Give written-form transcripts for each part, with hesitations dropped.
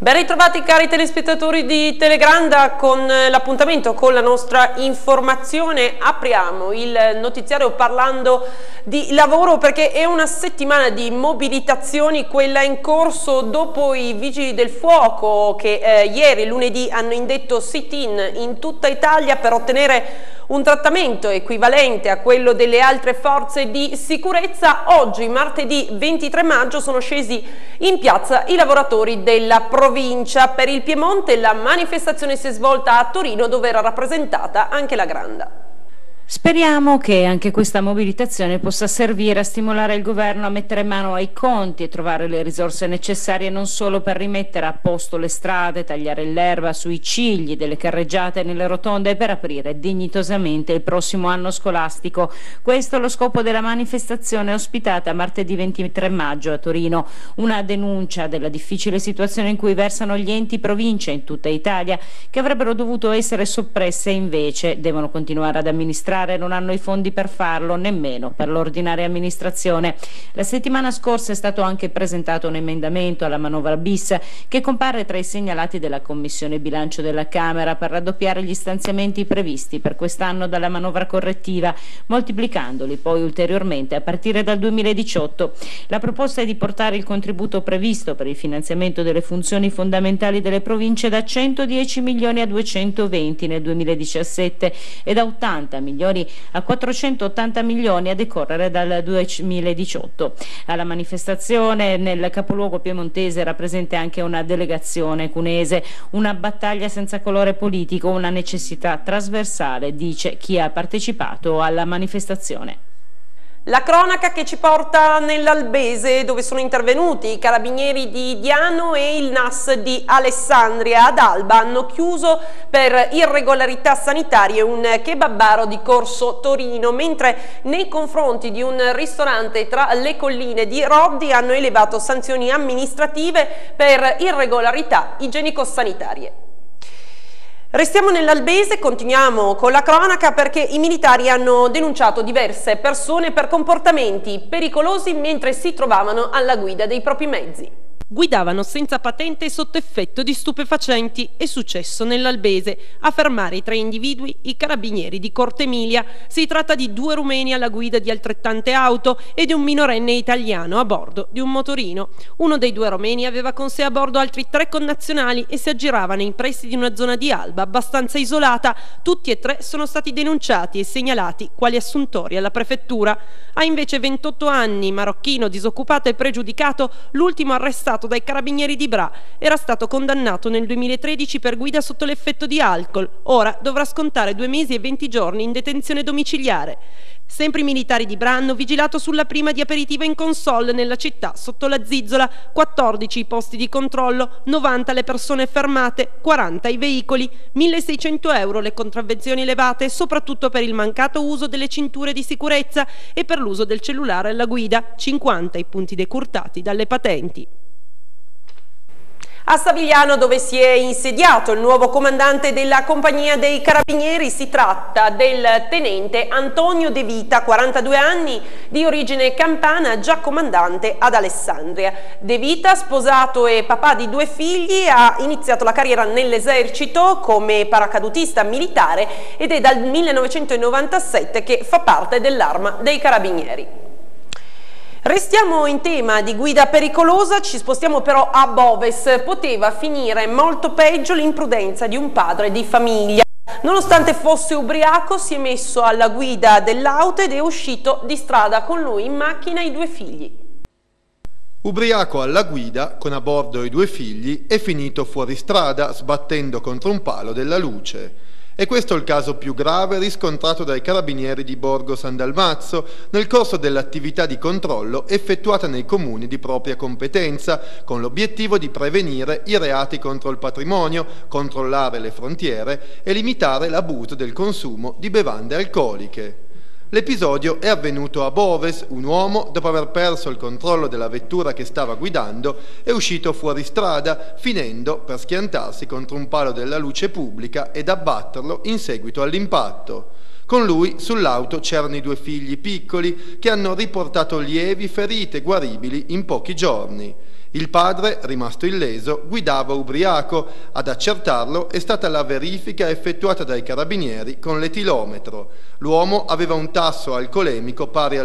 Ben ritrovati cari telespettatori di Telegranda con l'appuntamento con la nostra informazione. Apriamo il notiziario parlando di lavoro perché è una settimana di mobilitazioni quella in corso dopo i vigili del fuoco che ieri lunedì hanno indetto sit-in in tutta Italia per ottenere un trattamento equivalente a quello delle altre forze di sicurezza. Oggi, martedì 23 maggio, sono scesi in piazza i lavoratori della provincia. Per il Piemonte la manifestazione si è svolta a Torino, dove era rappresentata anche la Granda. Speriamo che anche questa mobilitazione possa servire a stimolare il governo a mettere mano ai conti e trovare le risorse necessarie non solo per rimettere a posto le strade, tagliare l'erba sui cigli delle carreggiate e nelle rotonde e per aprire dignitosamente il prossimo anno scolastico. Questo è lo scopo della manifestazione ospitata martedì 23 maggio a Torino. Una denuncia della difficile situazione in cui versano gli enti provincia in tutta Italia, che avrebbero dovuto essere soppresse e invece devono continuare ad amministrare. Non hanno i fondi per farlo, nemmeno per l'ordinaria amministrazione. La settimana scorsa è stato anche presentato un emendamento alla manovra bis che compare tra i segnalati della Commissione Bilancio della Camera per raddoppiare gli stanziamenti previsti per quest'anno dalla manovra correttiva, moltiplicandoli poi ulteriormente a partire dal 2018. La proposta è di portare il contributo previsto per il finanziamento delle funzioni fondamentali delle province da 110 milioni a 220 nel 2017 e da 80 milioni a 480 milioni a decorrere dal 2018. Alla manifestazione nel capoluogo piemontese era presente anche una delegazione cunese, una battaglia senza colore politico, una necessità trasversale, dice chi ha partecipato alla manifestazione. La cronaca che ci porta nell'Albese, dove sono intervenuti i carabinieri di Diano e il NAS di Alessandria. Ad Alba hanno chiuso per irregolarità sanitarie un kebabaro di Corso Torino, mentre nei confronti di un ristorante tra le colline di Roddi hanno elevato sanzioni amministrative per irregolarità igienico-sanitarie. Restiamo nell'Albese, continuiamo con la cronaca perché i militari hanno denunciato diverse persone per comportamenti pericolosi mentre si trovavano alla guida dei propri mezzi. Guidavano senza patente e sotto effetto di stupefacenti. È successo nell'Albese. A fermare i tre individui i carabinieri di Cortemilia. Si tratta di due rumeni alla guida di altrettante auto e di un minorenne italiano a bordo di un motorino. Uno dei due romeni aveva con sé a bordo altri tre connazionali e si aggirava nei pressi di una zona di Alba abbastanza isolata. Tutti e tre sono stati denunciati e segnalati quali assuntori alla prefettura. Ha invece 28 anni, marocchino, disoccupato e pregiudicato, l'ultimo arrestato dai carabinieri di Bra. Era stato condannato nel 2013 per guida sotto l'effetto di alcol. Ora dovrà scontare 2 mesi e 20 giorni in detenzione domiciliare. Sempre i militari di Bra hanno vigilato sulla prima di aperitivo in console nella città sotto la Zizzola. 14 i posti di controllo, 90 le persone fermate, 40 i veicoli, 1.600 euro le contravvenzioni elevate, soprattutto per il mancato uso delle cinture di sicurezza e per l'uso del cellulare alla guida, 50 i punti decurtati dalle patenti. A Savigliano, dove si è insediato il nuovo comandante della compagnia dei carabinieri, si tratta del tenente Antonio De Vita, 42 anni, di origine campana, già comandante ad Alessandria. De Vita, sposato e papà di 2 figli, ha iniziato la carriera nell'esercito come paracadutista militare ed è dal 1997 che fa parte dell'Arma dei Carabinieri. Restiamo in tema di guida pericolosa, ci spostiamo però a Boves. Poteva finire molto peggio l'imprudenza di un padre di famiglia. Nonostante fosse ubriaco, si è messo alla guida dell'auto ed è uscito di strada con lui in macchina i 2 figli. Ubriaco alla guida, con a bordo i 2 figli, è finito fuori strada sbattendo contro un palo della luce. E questo è il caso più grave riscontrato dai carabinieri di Borgo San Dalmazzo nel corso dell'attività di controllo effettuata nei comuni di propria competenza, con l'obiettivo di prevenire i reati contro il patrimonio, controllare le frontiere e limitare l'abuso del consumo di bevande alcoliche. L'episodio è avvenuto a Boves. Un uomo, dopo aver perso il controllo della vettura che stava guidando, è uscito fuori strada, finendo per schiantarsi contro un palo della luce pubblica ed abbatterlo in seguito all'impatto. Con lui sull'auto c'erano i 2 figli piccoli che hanno riportato lievi ferite guaribili in pochi giorni. Il padre, rimasto illeso, guidava ubriaco. Ad accertarlo è stata la verifica effettuata dai carabinieri con l'etilometro. L'uomo aveva un tasso alcolemico pari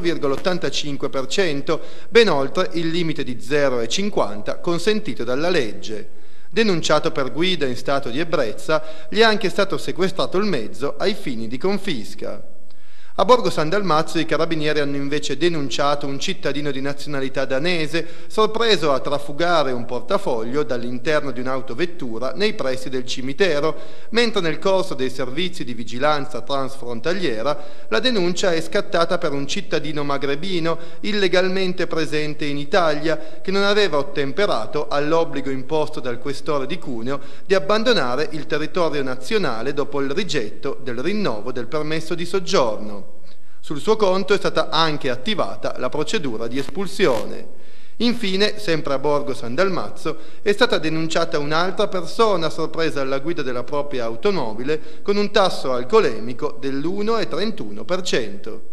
all'1,85%, ben oltre il limite di 0,50 consentito dalla legge. Denunciato per guida in stato di ebbrezza, gli è anche stato sequestrato il mezzo ai fini di confisca. A Borgo San Dalmazzo i carabinieri hanno invece denunciato un cittadino di nazionalità danese sorpreso a trafugare un portafoglio dall'interno di un'autovettura nei pressi del cimitero, mentre nel corso dei servizi di vigilanza transfrontaliera la denuncia è scattata per un cittadino magrebino illegalmente presente in Italia che non aveva ottemperato all'obbligo imposto dal questore di Cuneo di abbandonare il territorio nazionale dopo il rigetto del rinnovo del permesso di soggiorno. Sul suo conto è stata anche attivata la procedura di espulsione. Infine, sempre a Borgo San Dalmazzo, è stata denunciata un'altra persona sorpresa alla guida della propria automobile con un tasso alcolemico dell'1,31%.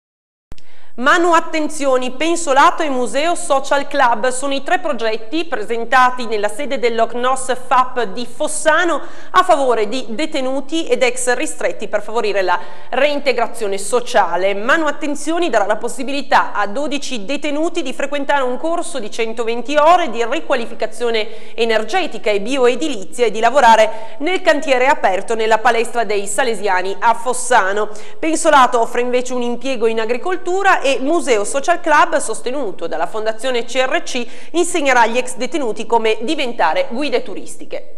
Manuattenzioni, Pensolato e Museo Social Club sono i 3 progetti presentati nella sede dell'OCNOS FAP di Fossano a favore di detenuti ed ex ristretti per favorire la reintegrazione sociale. Manuattenzioni darà la possibilità a 12 detenuti di frequentare un corso di 120 ore di riqualificazione energetica e bioedilizia e di lavorare nel cantiere aperto nella palestra dei Salesiani a Fossano. Pensolato offre invece un impiego in agricoltura e Museo Social Club, sostenuto dalla Fondazione CRC, insegnerà agli ex detenuti come diventare guide turistiche.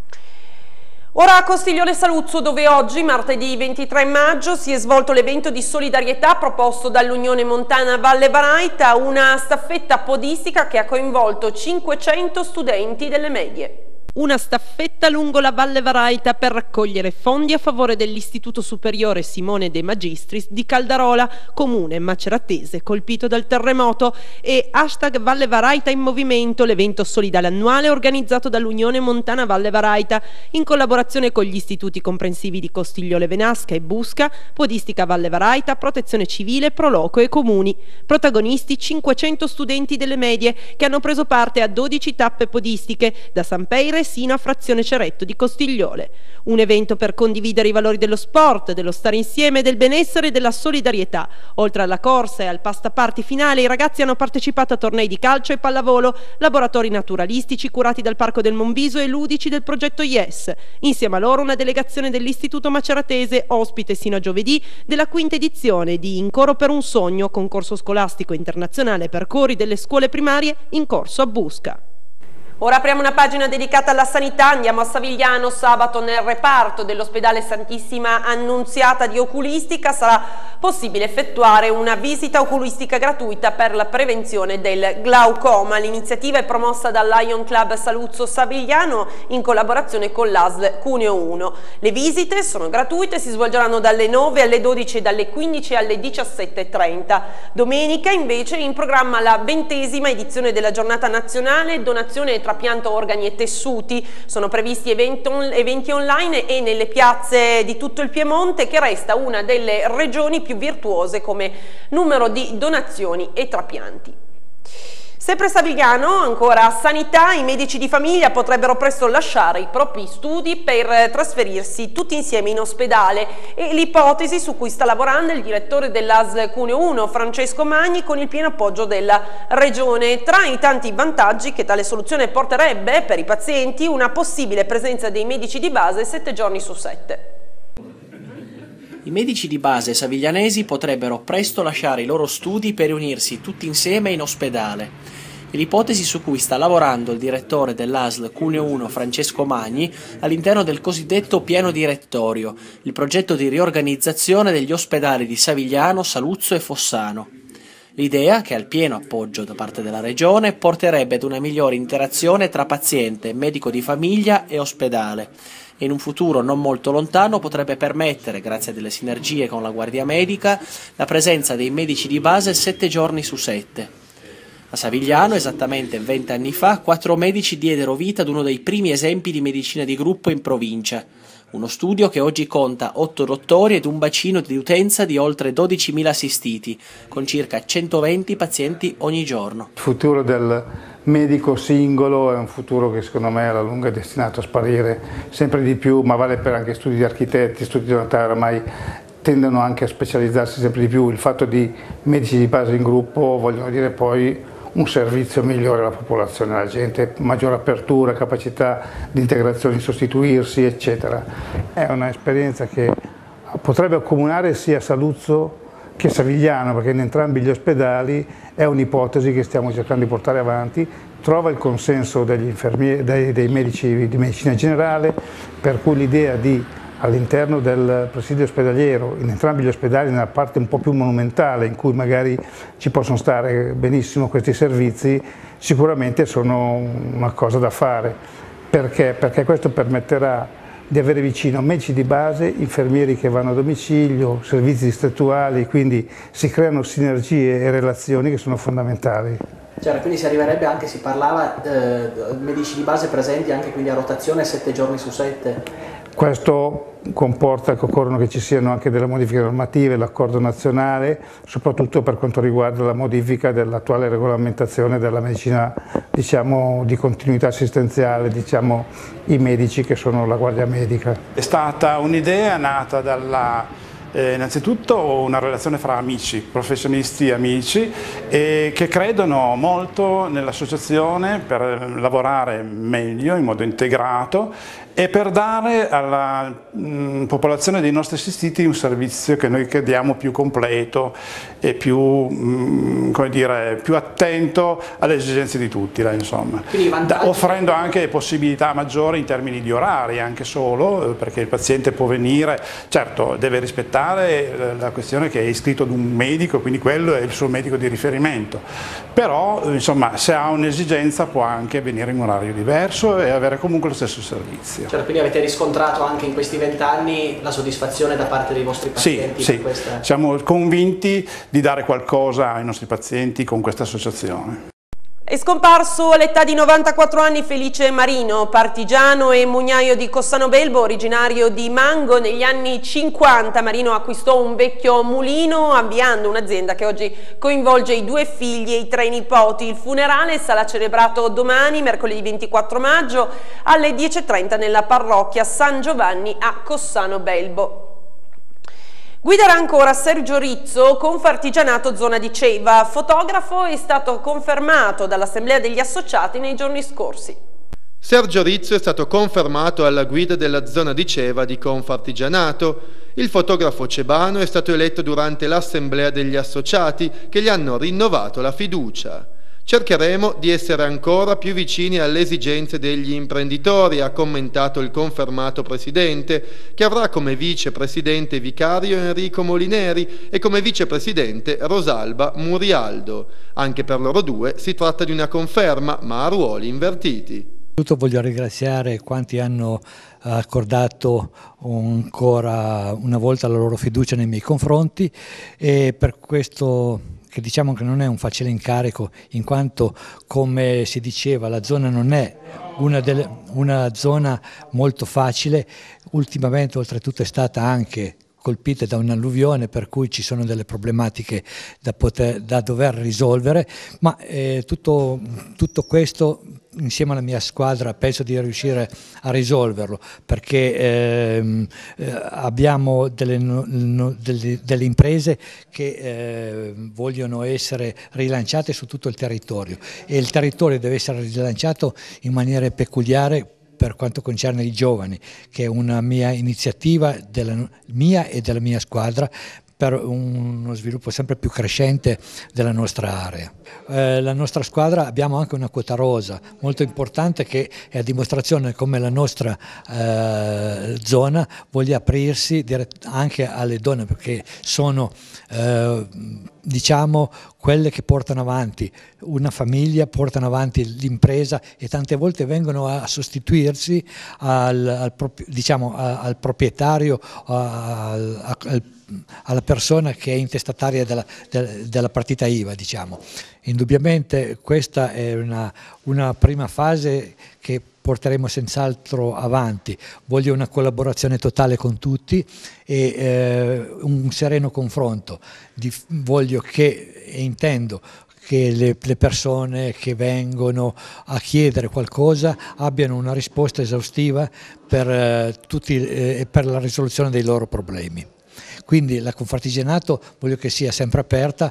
Ora a Costigliole Saluzzo, dove oggi, martedì 23 maggio, si è svolto l'evento di solidarietà proposto dall'Unione Montana Valle Varaita, una staffetta podistica che ha coinvolto 500 studenti delle medie. Una staffetta lungo la Valle Varaita per raccogliere fondi a favore dell'Istituto Superiore Simone De Magistris di Caldarola, comune maceratese colpito dal terremoto, e #Valle Varaita in movimento, l'evento solidale annuale organizzato dall'Unione Montana Valle Varaita in collaborazione con gli istituti comprensivi di Costigliole Venasca e Busca, Podistica Valle Varaita, Protezione Civile, Proloco e Comuni. Protagonisti 500 studenti delle medie che hanno preso parte a 12 tappe podistiche da San Peire sino a Frazione Ceretto di Costigliole. Un evento per condividere i valori dello sport, dello stare insieme, del benessere e della solidarietà. Oltre alla corsa e al pasta party finale, i ragazzi hanno partecipato a tornei di calcio e pallavolo, laboratori naturalistici curati dal Parco del Monviso e ludici del progetto Yes. Insieme a loro una delegazione dell'Istituto Maceratese, ospite sino a giovedì della 5ª edizione di In Coro per un Sogno, concorso scolastico internazionale per cori delle scuole primarie in corso a Busca. Ora apriamo una pagina dedicata alla sanità, andiamo a Savigliano. Sabato nel reparto dell'ospedale Santissima Annunziata di Oculistica sarà possibile effettuare una visita oculistica gratuita per la prevenzione del glaucoma. L'iniziativa è promossa dal Lion Club Saluzzo Savigliano in collaborazione con l'ASL Cuneo 1. Le visite sono gratuite e si svolgeranno dalle 9 alle 12 e dalle 15 alle 17:30. Domenica invece è in programma la 20ª edizione della giornata nazionale donazione e trapianto organi e tessuti. Sono previsti eventi online e nelle piazze di tutto il Piemonte, che resta una delle regioni più virtuose come numero di donazioni e trapianti. Sempre Savigliano, ancora sanità, i medici di famiglia potrebbero presto lasciare i propri studi per trasferirsi tutti insieme in ospedale. È l'ipotesi su cui sta lavorando il direttore dell'ASL Cuneo 1, Francesco Magni, con il pieno appoggio della Regione. Tra i tanti vantaggi che tale soluzione porterebbe per i pazienti, una possibile presenza dei medici di base 7 giorni su 7. I medici di base saviglianesi potrebbero presto lasciare i loro studi per riunirsi tutti insieme in ospedale. È l'ipotesi su cui sta lavorando il direttore dell'ASL Cuneo 1 Francesco Magni all'interno del cosiddetto piano direttorio, il progetto di riorganizzazione degli ospedali di Savigliano, Saluzzo e Fossano. L'idea, che ha il pieno appoggio da parte della Regione, porterebbe ad una migliore interazione tra paziente, medico di famiglia e ospedale. E in un futuro non molto lontano potrebbe permettere, grazie a delle sinergie con la Guardia Medica, la presenza dei medici di base 7 giorni su 7. A Savigliano, esattamente 20 anni fa, 4 medici diedero vita ad uno dei primi esempi di medicina di gruppo in provincia. Uno studio che oggi conta 8 dottori ed un bacino di utenza di oltre 12.000 assistiti, con circa 120 pazienti ogni giorno. Il futuro medico singolo è un futuro che secondo me alla lunga è destinato a sparire sempre di più, ma vale per anche studi di architetti, studi di notai, ormai tendono anche a specializzarsi sempre di più. Il fatto di medici di base in gruppo vogliono dire poi un servizio migliore alla popolazione, alla gente, maggiore apertura, capacità di integrazione, di sostituirsi, eccetera. È un'esperienza che potrebbe accomunare sia Saluzzo che Savigliano, perché in entrambi gli ospedali è un'ipotesi che stiamo cercando di portare avanti, trova il consenso degli infermieri, dei medici di medicina generale, per cui l'idea di all'interno del presidio ospedaliero, in entrambi gli ospedali, nella parte un po' più monumentale in cui magari ci possono stare benissimo questi servizi, sicuramente sono una cosa da fare. Perché? Perché questo permetterà di avere vicino medici di base, infermieri che vanno a domicilio, servizi distrettuali, quindi si creano sinergie e relazioni che sono fondamentali. Cioè, quindi si arriverebbe anche, si parlava medici di base presenti anche quindi a rotazione 7 giorni su 7? Questo comporta che occorrono che ci siano anche delle modifiche normative, l'accordo nazionale, soprattutto per quanto riguarda la modifica dell'attuale regolamentazione della medicina, diciamo, di continuità assistenziale, diciamo, i medici che sono la guardia medica. È stata un'idea nata dalla innanzitutto una relazione fra amici, professionisti amici, che credono molto nell'associazione per lavorare meglio, in modo integrato e per dare alla popolazione dei nostri assistiti un servizio che noi crediamo più completo e più, come dire, più attento alle esigenze di tutti, insomma. Offrendo anche possibilità maggiori in termini di orari, anche solo, perché il paziente può venire, certo deve rispettare la questione che è iscritto ad un medico, quindi quello è il suo medico di riferimento, però insomma se ha un'esigenza può anche venire in un orario diverso e avere comunque lo stesso servizio. Cioè, quindi avete riscontrato anche in questi 20 anni la soddisfazione da parte dei vostri pazienti? Sì, per questa... siamo convinti di dare qualcosa ai nostri pazienti con questa associazione. È scomparso all'età di 94 anni Felice Marino, partigiano e mugnaio di Cossano Belbo, originario di Mango. Negli anni 50 Marino acquistò un vecchio mulino avviando un'azienda che oggi coinvolge i 2 figli e i 3 nipoti. Il funerale sarà celebrato domani, mercoledì 24 maggio, alle 10:30 nella parrocchia San Giovanni a Cossano Belbo. Guiderà ancora Sergio Rizzo, Confartigianato zona di Ceva. Fotografo, è stato confermato dall'Assemblea degli Associati nei giorni scorsi. Sergio Rizzo è stato confermato alla guida della zona di Ceva di Confartigianato. Il fotografo cebano è stato eletto durante l'Assemblea degli Associati che gli hanno rinnovato la fiducia. Cercheremo di essere ancora più vicini alle esigenze degli imprenditori, ha commentato il confermato presidente, che avrà come vicepresidente vicario Enrico Molineri e come vicepresidente Rosalba Murialdo. Anche per loro due si tratta di una conferma, ma a ruoli invertiti. Voglio ringraziare quanti hanno accordato ancora una volta la loro fiducia nei miei confronti e per questo che diciamo che non è un facile incarico, in quanto, come si diceva, la zona non è una zona molto facile. Ultimamente oltretutto è stata anche colpite da un'alluvione, per cui ci sono delle problematiche da dover risolvere, ma tutto questo insieme alla mia squadra penso di riuscire a risolverlo, perché abbiamo delle imprese che vogliono essere rilanciate su tutto il territorio e il territorio deve essere rilanciato in maniera peculiare per quanto concerne i giovani, che è una mia iniziativa mia e della mia squadra per uno sviluppo sempre più crescente della nostra area. La nostra squadra abbiamo anche una quota rosa molto importante che è a dimostrazione come la nostra zona voglia aprirsi anche alle donne, perché sono diciamo quelle che portano avanti una famiglia, portano avanti l'impresa e tante volte vengono a sostituirsi al proprietario, alla persona che è intestataria della partita IVA, diciamo. Indubbiamente questa è una prima fase che porteremo senz'altro avanti. Voglio una collaborazione totale con tutti e un sereno confronto. Voglio che, e intendo che le persone che vengono a chiedere qualcosa abbiano una risposta esaustiva per la risoluzione dei loro problemi. Quindi la Confartigianato voglio che sia sempre aperta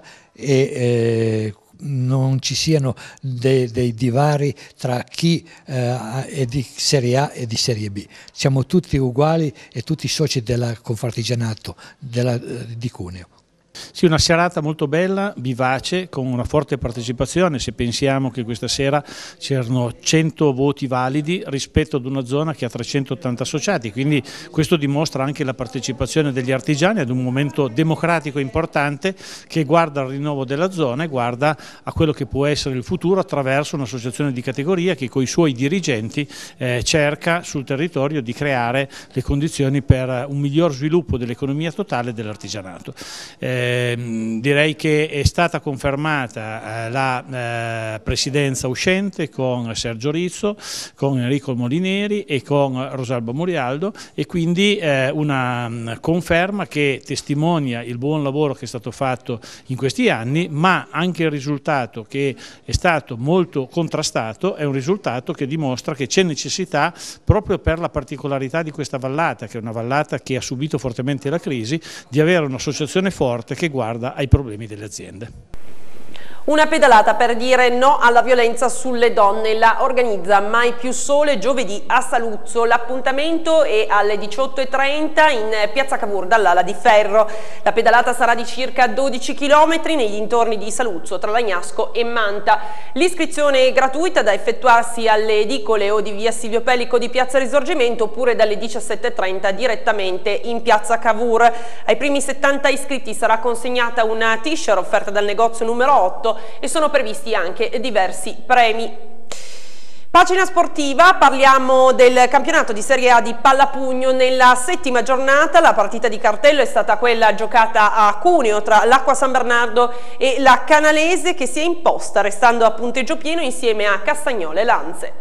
e non ci siano dei divari tra chi è di Serie A e di Serie B. Siamo tutti uguali e tutti soci della Confartigianato di Cuneo. Sì, una serata molto bella, vivace, con una forte partecipazione. Se pensiamo che questa sera c'erano 100 voti validi rispetto ad una zona che ha 380 associati, quindi questo dimostra anche la partecipazione degli artigiani ad un momento democratico importante che guarda al rinnovo della zona e guarda a quello che può essere il futuro attraverso un'associazione di categoria che con i suoi dirigenti cerca sul territorio di creare le condizioni per un miglior sviluppo dell'economia totale dell'artigianato. Direi che è stata confermata la presidenza uscente con Sergio Rizzo, con Enrico Molineri e con Rosalba Murialdo, e quindi una conferma che testimonia il buon lavoro che è stato fatto in questi anni, ma anche il risultato che è stato molto contrastato è un risultato che dimostra che c'è necessità, proprio per la particolarità di questa vallata, che è una vallata che ha subito fortemente la crisi, di avere un'associazione forte che guarda ai problemi delle aziende. Una pedalata per dire no alla violenza sulle donne la organizza Mai Più Sole giovedì a Saluzzo. L'appuntamento è alle 18:30 in piazza Cavour dall'Ala di Ferro. La pedalata sarà di circa 12 km nei dintorni di Saluzzo tra Lagnasco e Manta. L'iscrizione è gratuita, da effettuarsi alle edicole o di via Silvio Pellico di piazza Risorgimento oppure dalle 17:30 direttamente in piazza Cavour. Ai primi 70 iscritti sarà consegnata una t-shirt offerta dal negozio numero 8 e sono previsti anche diversi premi. Pagina sportiva, parliamo del campionato di Serie A di Pallapugno. Nella settima giornata la partita di cartello è stata quella giocata a Cuneo tra l'Acqua San Bernardo e la Canalese, che si è imposta restando a punteggio pieno insieme a Castagnole Lanze.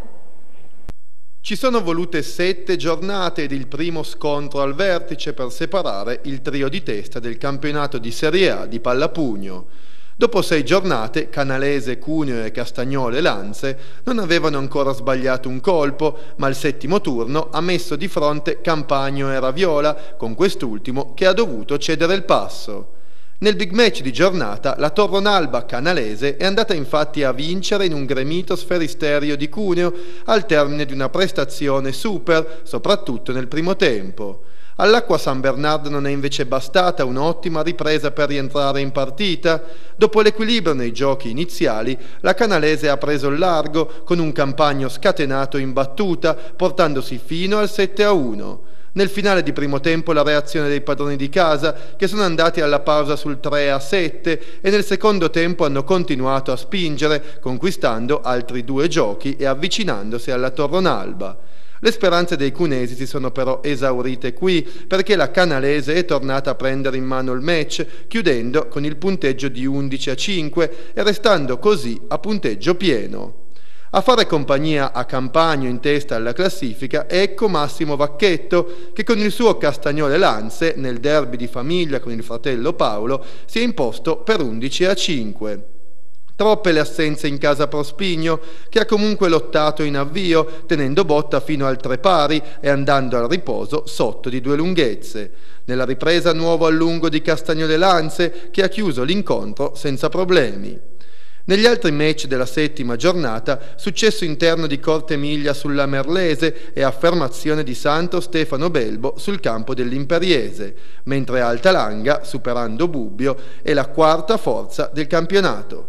Ci sono volute 7 giornate ed il primo scontro al vertice per separare il trio di testa del campionato di Serie A di Pallapugno. Dopo 6 giornate, Canalese, Cuneo e Castagnole Lanze non avevano ancora sbagliato un colpo, ma il settimo turno ha messo di fronte Campagno e Raviola, con quest'ultimo che ha dovuto cedere il passo. Nel big match di giornata, la Torronalba Canalese è andata infatti a vincere in un gremito sferisterio di Cuneo al termine di una prestazione super, soprattutto nel primo tempo. All'Acqua San Bernardo non è invece bastata un'ottima ripresa per rientrare in partita. Dopo l'equilibrio nei giochi iniziali, la Canalese ha preso il largo con un Campagno scatenato in battuta, portandosi fino al 7-1. Nel finale di primo tempo la reazione dei padroni di casa, che sono andati alla pausa sul 3-7 e nel secondo tempo hanno continuato a spingere, conquistando altri 2 giochi e avvicinandosi alla Torronalba. Le speranze dei cunesi si sono però esaurite qui, perché la Canalese è tornata a prendere in mano il match, chiudendo con il punteggio di 11-5 e restando così a punteggio pieno. A fare compagnia a Campagno in testa alla classifica è ecco Massimo Vacchetto, che con il suo Castagnole Lanze, nel derby di famiglia con il fratello Paolo, si è imposto per 11-5. Troppe le assenze in casa Prospigno, che ha comunque lottato in avvio, tenendo botta fino al 3 pari e andando al riposo sotto di 2 lunghezze. Nella ripresa nuovo allungo di Castagnole Lanze, che ha chiuso l'incontro senza problemi. Negli altri match della settima giornata, successo interno di Cortemiglia sulla Merlese e affermazione di Santo Stefano Belbo sul campo dell'Imperiese, mentre Altalanga, superando Bubbio, è la quarta forza del campionato.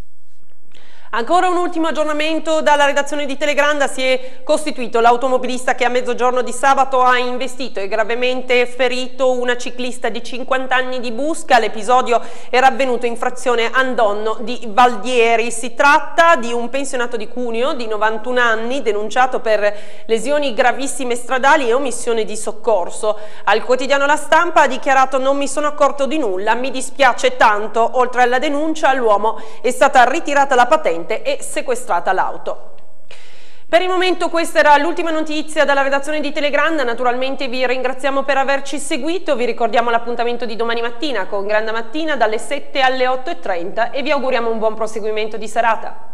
Ancora un ultimo aggiornamento dalla redazione di Telegranda. Si è costituito l'automobilista che a mezzogiorno di sabato ha investito e gravemente ferito una ciclista di 50 anni di Busca. L'episodio era avvenuto in frazione Andonno di Valdieri. Si tratta di un pensionato di Cuneo di 91 anni denunciato per lesioni gravissime stradali e omissione di soccorso. Al quotidiano La Stampa ha dichiarato: non mi sono accorto di nulla, mi dispiace tanto. Oltre alla denuncia, all'uomo è stata ritirata la patente e sequestrata l'auto. Per il momento questa era l'ultima notizia dalla redazione di Telegranda, naturalmente vi ringraziamo per averci seguito, vi ricordiamo l'appuntamento di domani mattina con Granda Mattina dalle 7 alle 8:30 e vi auguriamo un buon proseguimento di serata.